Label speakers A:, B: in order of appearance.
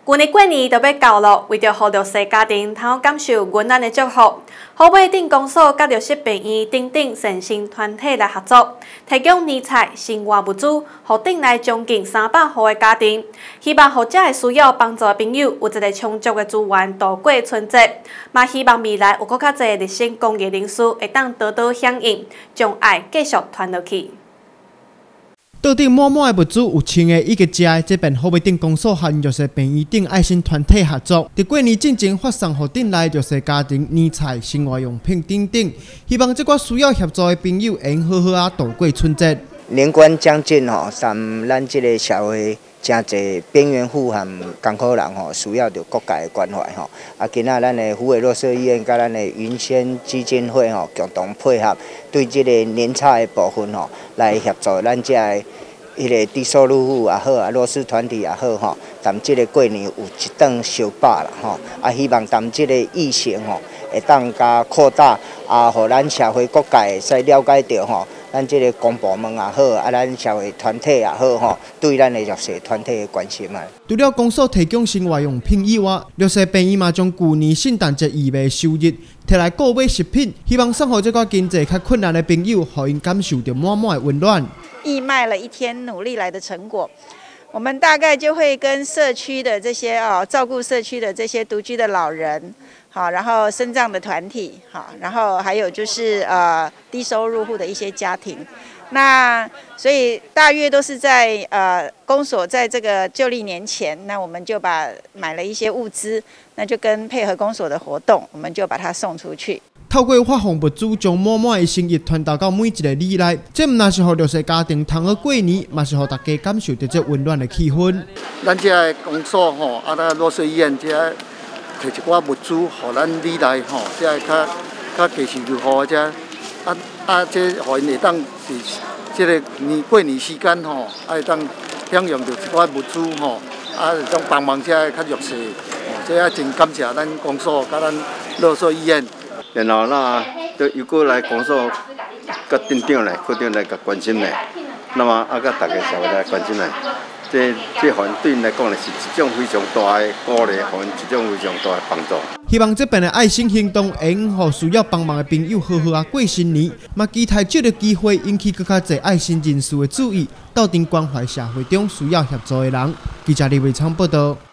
A: 旧年过年就要到了，为着互弱势家庭通感受温暖的祝福，虎尾镇公所甲弱势病院等善心团体来合作，提供年菜、生活物资，互镇内将近300户的家庭，希望互这个需要帮助的朋友有一个充足的资源度过春节，嘛希望未来有更较侪热心公益人士会当多多响应，将爱继续传落去。
B: 桌顶满满的物资，有穿的、伊个食的，这边虎尾镇公所和弱势病院等爱心团体合作，伫过年进前发送互镇内弱势家庭年菜、生活用品等等，希望这个需要协助的朋友会好好啊度过春节。
C: 年关将近吼，咱这个社会真侪边缘户和艰苦人吼，需要着各界的关怀吼。啊，今仔咱的虎尾弱势医院甲咱的云仙基金会吼共同配合，对这个年菜的部分吼，来协助咱这个迄个低收入户也好啊，弱势团体也好吼，咱这个过年有一顿烧饱啦吼。啊，希望咱这个疫情吼会当加扩大啊，互咱社会各界使了解到吼。 咱这个公部门也好，啊，咱社会团体也好吼，对咱的弱势团体的关心啊。
B: 除了公所提供生活用品以外，弱势病院嘛将旧年圣诞节义卖收入摕来购买食品，希望送互这个经济较困难的朋友，互因感受到满满的温暖。
D: 义卖了一天努力来的成果。 我们大概就会跟社区的这些照顾社区的这些独居的老人，好，然后身障的团体，好，然后还有就是低收入户的一些家庭，那所以大约都是在公所在这个旧历年前，那我们就买了一些物资，那就跟配合公所的活动，我们就把它送出去。
B: 透过发放物资，将满满的心意传达到每一个里内，这毋但是互弱势家庭通好过年，嘛是互大家感受到这温暖的气氛。
E: 咱这个公所吼，啊，咱弱势医院这摕一寡物资，互咱里内吼，这较低收入户这这互因会当是这个过年时间吼，会当享用到一寡物资吼，会当帮忙这较弱势，这真感谢咱公所甲咱弱势医院。
F: 然后就又过来公所，甲镇长来、科长来甲关心嘞，那么甲大家社会来关心嘞，这互因对因来讲是一种非常大的鼓励，互因一种非常大的帮助。
B: 希望这边的爱心行动会互需要帮忙的朋友好好啊过新年，嘛期待这个机会引起更较侪爱心人士的注意，斗阵关怀社会中需要协助的人。记者李伟昌报道。